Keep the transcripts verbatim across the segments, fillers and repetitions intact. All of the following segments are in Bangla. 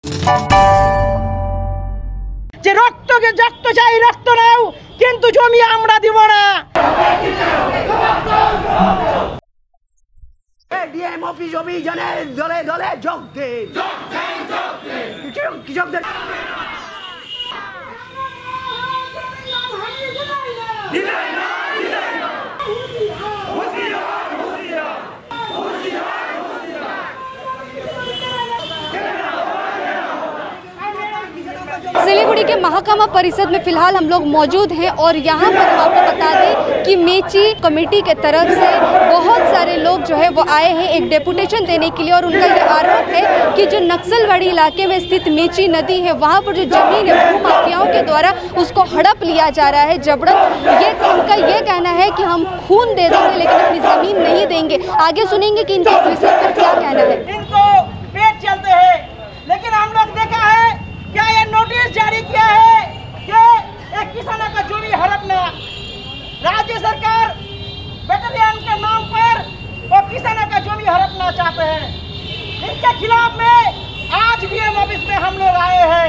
যে রক্তকে রক্ত চাই, রক্ত নাও, কিন্তু জমি আমরা দিব না। ডিএম অফিস অভিযানে দলে দলে যোগ দিন। কৃষকদের सिलीगुड़ी के महाकामा परिषद में फिलहाल हम लोग मौजूद हैं और यहाँ पर हम आपको बता दें कि मेची कमेटी के तरफ से बहुत सारे लोग जो है वो आए हैं एक डेपुटेशन देने के लिए और उनका ये आरोप है कि जो नक्सलवाड़ी इलाके में स्थित मेची नदी है वहाँ पर जो जमीन है भू माफियाओं के द्वारा उसको हड़प लिया जा रहा है जबरन। ये उनका ये कहना है कि हम खून दे देंगे लेकिन अपनी ज़मीन नहीं देंगे। आगे सुनेंगे कि इनके इस विषय पर क्या कहना है। इनको पेट चलते हैं, लेकिन हम लोग देखा है क्या ये नोटिस जारी किया है कि एक किसानों का जमीन हड़पना, राज्य सरकार बटालियन के नाम पर वो किसानों का जमीन हड़पना चाहते हैं। इसके खिलाफ में आज डीएम ऑफिस में हम लोग आए हैं।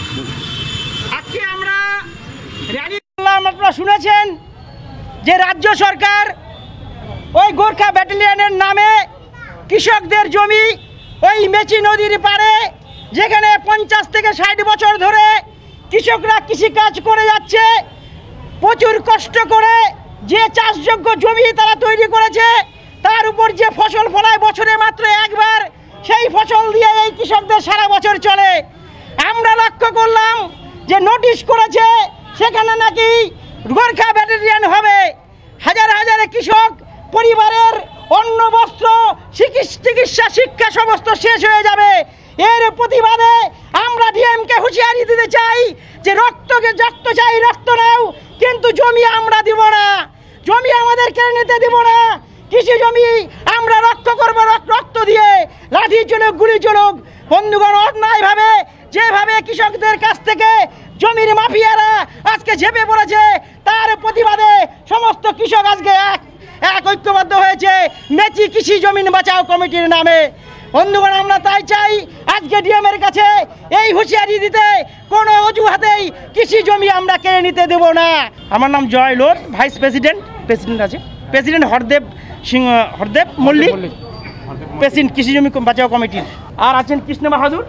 আজকে আমরা র্যালি করলাম। আপনারা শুনেছেন যে রাজ্য সরকার ওই গোর্খা ব্যাটালিয়নের নামে কৃষকদের জমি ওই মেচি নদীর পাড়ে, যেখানে পঞ্চাশ থেকে ষাট বছর ধরে কৃষকরা কৃষিকাজ করে যাচ্ছে, প্রচুর কষ্ট করে যে চাষযোগ্য জমি তারা তৈরি করেছে, তার উপর যে ফসল ফলায় বছরে মাত্র একবার, সেই ফসল দিয়ে এই কৃষকদের সারা বছর চলে। আমরা লক্ষ্য করলাম যে নোটিশ করেছে সেখানে নাকি গোর্খা ব্যাটালিয়ন হবে। হাজার হাজার কৃষক পরিবারের অন্ন বস্ত্র চিকিৎসা শিক্ষা সমস্ত শেষ হয়ে যাবে। এর প্রতিবাদে আমরা ডিএমকে হুঁশিয়ারি দিতে চাই যে রক্তকে রক্ত চাই, রক্ত নাও, কিন্তু জমি আমরা দিব না, জমি আমাদের কেড়ে নিতে দিব না। কৃষি জমি আমরা রক্ষা করবো রক্ত দিয়ে, লাঠি চলুক গুলি চলুক। বন্ধুগণ, অন্যায়ভাবে যেভাবে কৃষকদের কাছ থেকে জমির মাফিয়ারা আজকে ঝেপে পড়েছে, তার প্রতিবাদে সমস্ত কৃষক আজকে এক এক ঐক্যবদ্ধ হয়েছে মেচি কৃষি জমিন বাঁচাও কমিটির নামে। বন্ধুগণ, আমরা তাই চাই আজকে ডিএমের কাছে এই হুঁশিয়ারি দিতে, কোনো অজুহাতেই কৃষি জমি আমরা কেড়ে নিতে দেব না। আমার নাম জয় লোর, ভাইস প্রেসিডেন্ট প্রেসিডেন্ট আছে প্রেসিডেন্ট হরদেব সিংহ হরদেব মল্লিক, প্রেসিডেন্ট কৃষি জমি বাঁচাও কমিটির। আর আছেন কৃষ্ণ বাহাদুর।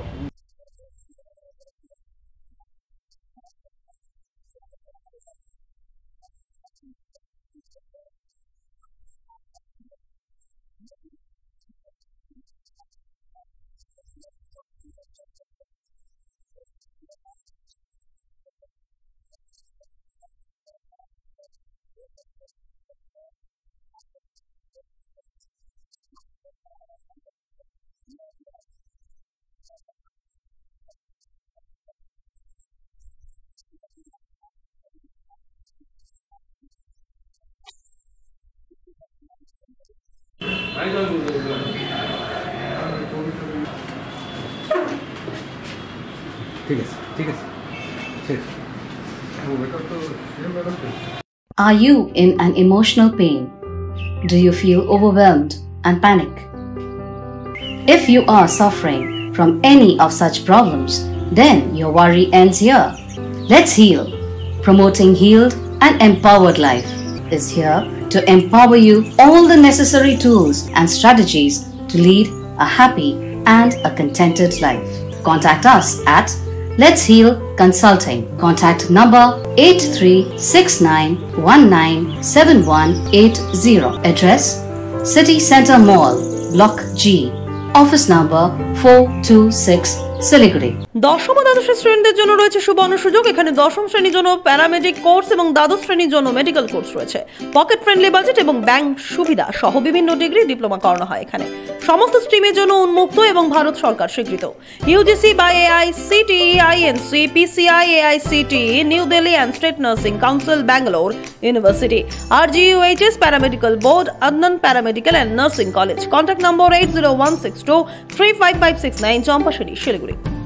Are you in an emotional pain? Do you feel overwhelmed and panic? If you are suffering from any of such problems, then your worry ends here. Let's Heal, promoting healed and empowered life, is here to empower you all the necessary tools and strategies to lead a happy and a contented life. Contact us at Let's Heal Consulting. Contact number eight three six nine one nine seven one eight zero. Address City Center Mall, Block G. Office number four two six, Siliguri. দশম ও দ্বাদশ শ্রেণীদের জন্য রয়েছে সুবর্ণ সুযোগ। এখানে দশম শ্রেণীর জন্য প্যারামেডিক কোর্স এবং দ্বাদশ শ্রেণীর জন্য মেডিকেল কোর্স রয়েছে। পকেট ফ্রেন্ডলি বাজেট এবং ব্যাংক সুবিধা সহ বিভিন্ন ডিগ্রি ডিপ্লোমা করানো হয় এখানে। সমস্ত স্ট্রিমের জন্য উন্মুক্ত এবং ভারত সরকার স্বীকৃত। UGC by AICTE, INC, PCI, AICTE, New Delhi and state nursing council, Bangalore university, RGUHS paramedical board, Adnan paramedical and nursing college. Contact number eight zero one six two three five five six nine, Champasari, Siliguri.